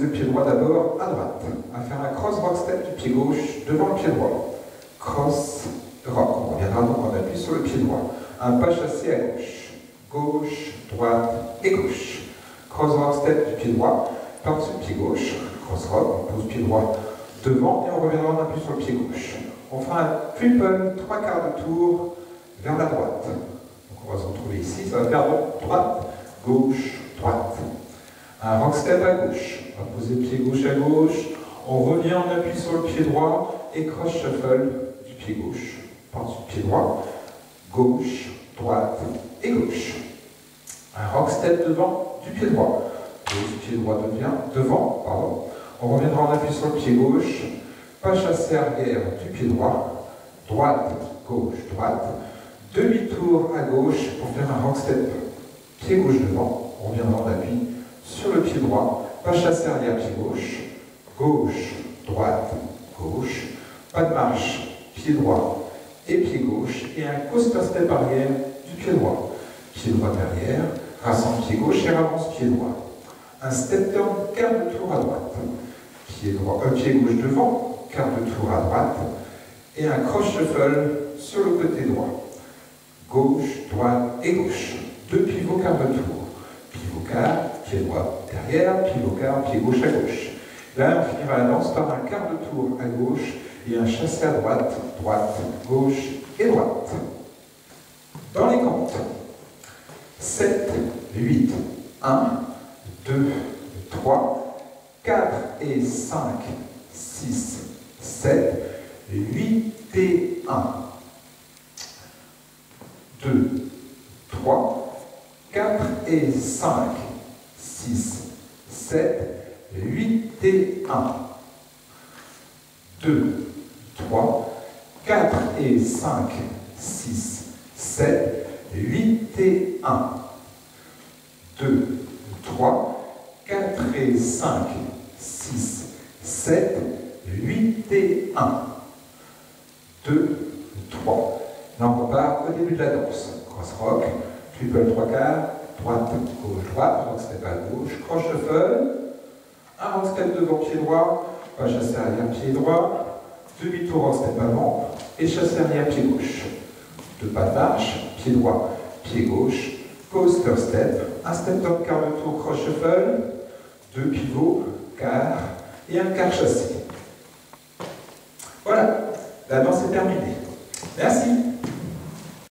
le pied droit d'abord à droite, à faire un cross rock step du pied gauche devant le pied droit. Cross rock. On reviendra donc, on appuie sur le pied droit. Un pas chassé à gauche. Gauche, droite et gauche. Cross rock step du pied droit par-dessus le pied gauche. Cross rock, on pose le pied droit devant et on reviendra, on appuie sur le pied gauche. On fera un triple 3 quarts de tour vers la droite. Donc on va se retrouver ici, ça va faire donc droite, gauche, droite. Un rock step à gauche. On va poser le pied gauche à gauche. On revient, on appuie sur le pied droit et cross shuffle du pied gauche. Par-dessus le pied droit, gauche, droite et gauche. Un rock step devant du pied droit. Le pied droit devient devant, pardon. On reviendra, on appuie sur le pied gauche. Pas chassé arrière du pied droit. Droite, gauche, droite. Demi-tour à gauche pour faire un rock step. Pied gauche devant. On reviendra, on appuie sur le pied droit. Pas chassé arrière, pied gauche. Gauche, droite, gauche. Pas de marche, pied droit et pied gauche. Et un coaster step arrière du pied droit. Pied droit derrière. Rassemble pied gauche et avance pied droit. Un step turn, quart de tour à droite. Pied gauche devant, quart de tour à droite. Et un cross shuffle sur le côté droit. Gauche, droite et gauche. Deux pivots quart de tour. Pivot quart, pied droit derrière, pivot quart, pied gauche à gauche. Là, on finira la danse par un quart de tour à gauche et un chassé à droite, droite, gauche et droite. Dans les comptes. 7, 8, 1, 2, 3, 4 et 5, 6, 7, 8 et 1. 2, 3, 4 et 5, 6, 7, 8 et 1. 2, 3, 4 et 5, 6, 7, 8 et 1. 2, 3, 4 et 5, 6, 7, 8 et 1. 2, 3. Là, on repart au début de la danse. Cross rock, triple 3 quarts, droite, gauche, droite, rock step à gauche, cross shuffle, un rock step devant pied droit, pas chassé arrière pied droit, demi-tour rock step avant et chassé arrière pied gauche. Deux pas de marche, pied droit, pied gauche, coaster step, un step top quart de tour cross shuffle, deux pivots, quart et un quart chassé. Voilà, la danse est terminée. Merci.